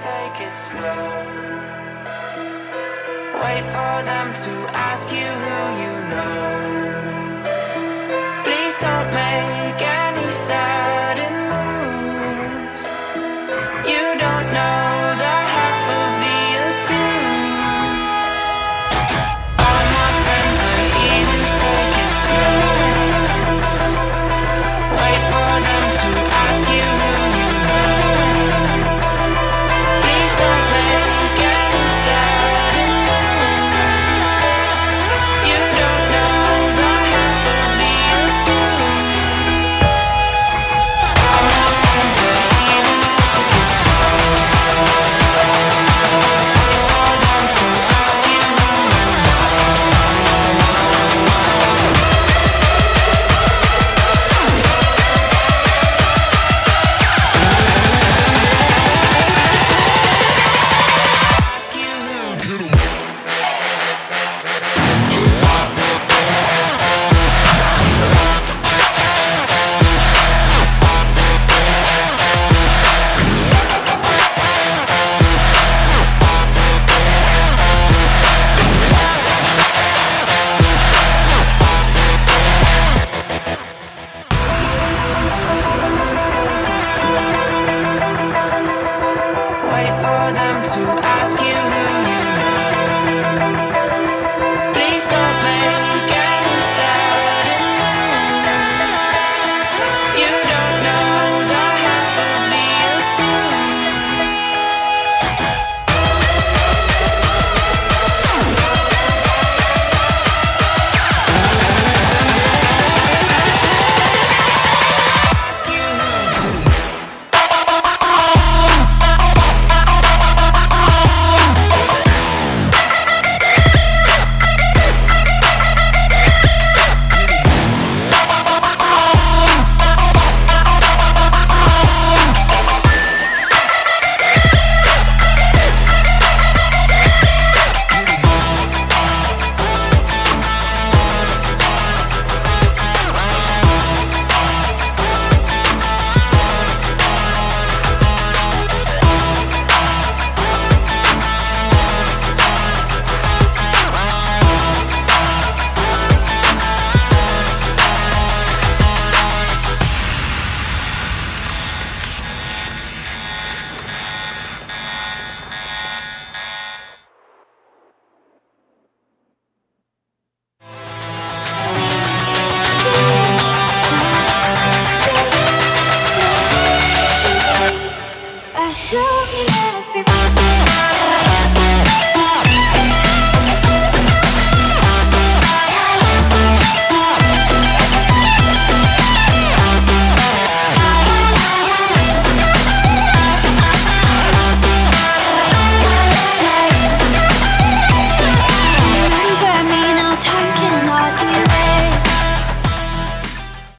take it slow. Wait for them to ask you who you know. Please don't make any sudden moves. You don't know the half of the abuse. All my friends are heathens, take it slow. Wait for them to ask you who you know. Please don't make any sudden moves. You don't know the half of the abuse. All my friends are heathens, take it slow. Wait for them to ask you who you ask you who. Wait for them to ask you who you know. Please don't make any sudden moves. You don't know the half of the ask you who. I show me everybody.